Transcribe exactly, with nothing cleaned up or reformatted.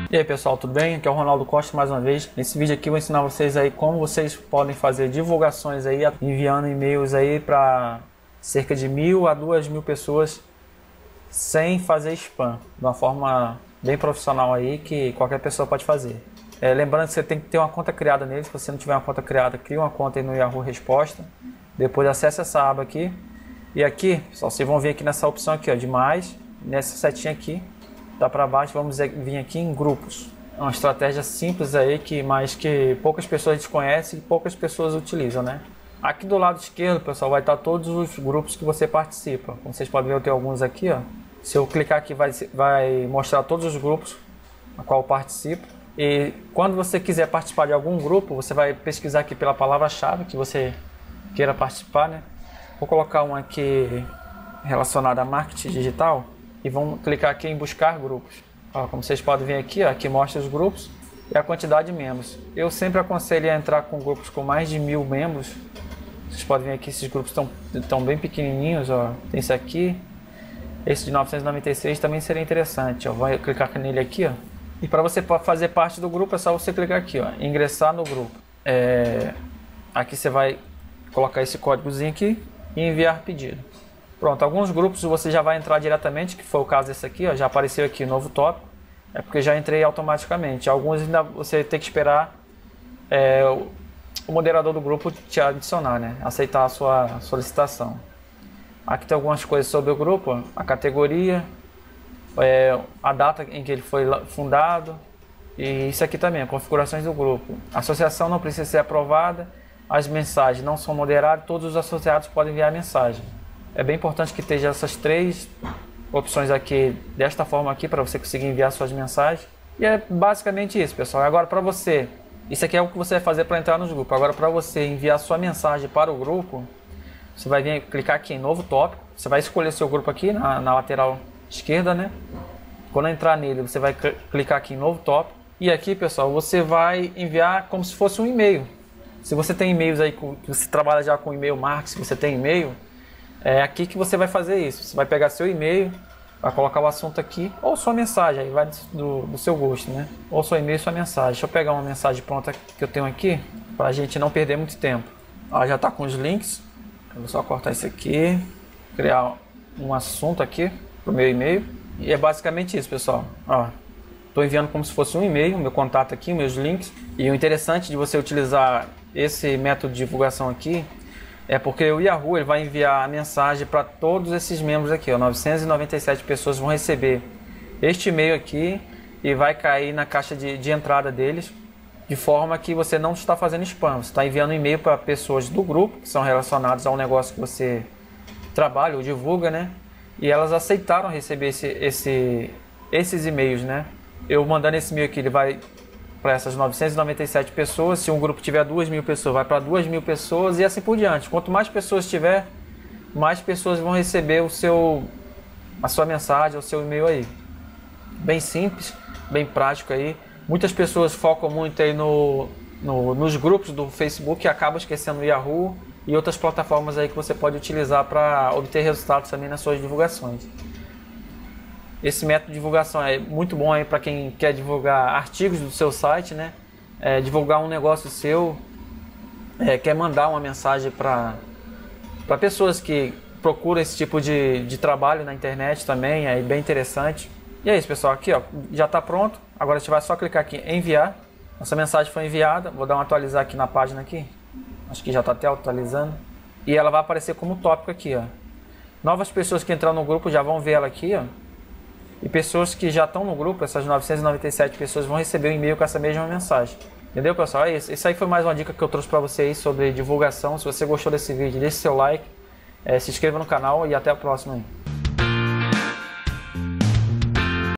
E aí pessoal, tudo bem? Aqui é o Ronaldo Costa mais uma vez. Nesse vídeo aqui eu vou ensinar vocês aí como vocês podem fazer divulgações aí, enviando e-mails aí para cerca de mil a duas mil pessoas sem fazer spam, de uma forma bem profissional aí que qualquer pessoa pode fazer. É, lembrando que você tem que ter uma conta criada nele. Se você não tiver uma conta criada, cria uma conta aí no Yahoo Resposta. Depois acesse essa aba aqui. E aqui, pessoal, vocês vão vir aqui nessa opção aqui, ó, de mais, nessa setinha aqui, dá para baixo, vamos vir aqui em grupos. É uma estratégia simples aí, que, mas que poucas pessoas desconhecem e poucas pessoas utilizam, né? Aqui do lado esquerdo, pessoal, vai estar todos os grupos que você participa. Como vocês podem ver, eu tenho alguns aqui, ó. Se eu clicar aqui, vai, vai mostrar todos os grupos a qual eu participo. E quando você quiser participar de algum grupo, você vai pesquisar aqui pela palavra-chave que você queira participar, né? Vou colocar um aqui relacionado a marketing digital e vamos clicar aqui em buscar grupos. Ó, como vocês podem ver aqui, ó, aqui mostra os grupos e a quantidade de membros. Eu sempre aconselho a entrar com grupos com mais de mil membros. Vocês podem ver aqui, esses grupos estão estão bem pequenininhos, ó. Tem esse aqui, esse de novecentos e noventa e seis também seria interessante. Ó. Vou clicar nele aqui, ó. E para você fazer parte do grupo é só você clicar aqui, ó, ingressar no grupo. É... Aqui você vai colocar esse códigozinho aqui e enviar pedido. Pronto, alguns grupos você já vai entrar diretamente, que foi o caso desse aqui, ó, já apareceu aqui novo tópico, é porque já entrei automaticamente. Alguns ainda você tem que esperar é, o, o moderador do grupo te adicionar, né, aceitar a sua solicitação. Aqui tem algumas coisas sobre o grupo, ó, a categoria, é, a data em que ele foi fundado, e isso aqui também, configurações do grupo. A associação não precisa ser aprovada, as mensagens não são moderadas, todos os associados podem enviar mensagem. É bem importante que esteja essas três opções aqui, desta forma aqui, para você conseguir enviar suas mensagens. E é basicamente isso, pessoal. Agora para você, isso aqui é o que você vai fazer para entrar nos grupos. Agora para você enviar sua mensagem para o grupo, você vai vir clicar aqui em novo tópico. Você vai escolher seu grupo aqui na, na lateral esquerda, né? Quando entrar nele, você vai clicar aqui em novo tópico. E aqui, pessoal, você vai enviar como se fosse um e-mail. Se você tem e-mails aí, que você trabalha já com e-mail marketing, se você tem e-mail, é aqui que você vai fazer isso. Você vai pegar seu e-mail, vai colocar o assunto aqui, ou sua mensagem, aí vai do, do seu gosto, né? Ou seu e-mail, sua mensagem. Deixa eu pegar uma mensagem pronta que eu tenho aqui, para a gente não perder muito tempo. Ó, já está com os links. Eu vou só cortar isso aqui, criar um assunto aqui para o meu e-mail. E é basicamente isso, pessoal. Ó, estou enviando como se fosse um e-mail, meu contato aqui, meus links. E o interessante de você utilizar esse método de divulgação aqui é porque o Yahoo ele vai enviar a mensagem para todos esses membros aqui, ó, novecentas e noventa e sete pessoas vão receber este e-mail aqui e vai cair na caixa de, de entrada deles, de forma que você não está fazendo spam, você está enviando e-mail para pessoas do grupo que são relacionadas ao negócio que você trabalha ou divulga, né? E elas aceitaram receber esse, esse, esses e-mails, né? Eu mandando esse e-mail aqui, ele vai para essas novecentas e noventa e sete pessoas. Se um grupo tiver duas mil pessoas, vai para duas mil pessoas e assim por diante. Quanto mais pessoas tiver, mais pessoas vão receber o seu, a sua mensagem, o seu e-mail aí. Bem simples, bem prático aí. Muitas pessoas focam muito aí no, no, nos grupos do Facebook e acabam esquecendo o Yahoo e outras plataformas aí que você pode utilizar para obter resultados também nas suas divulgações. Esse método de divulgação é muito bom aí para quem quer divulgar artigos do seu site, né? É, divulgar um negócio seu, é, quer mandar uma mensagem para para pessoas que procuram esse tipo de, de trabalho na internet também, é bem interessante. E é isso, pessoal, aqui ó, já está pronto. Agora a gente vai só clicar aqui em enviar. Nossa mensagem foi enviada, vou dar um atualizar aqui na página aqui. Acho que já está até atualizando. E ela vai aparecer como tópico aqui, ó. Novas pessoas que entraram no grupo já vão ver ela aqui, ó. E pessoas que já estão no grupo, essas novecentas e noventa e sete pessoas vão receber um e-mail com essa mesma mensagem. Entendeu, pessoal? É isso. Isso aí foi mais uma dica que eu trouxe para vocês sobre divulgação. Se você gostou desse vídeo, deixe seu like, é, se inscreva no canal e até a próxima.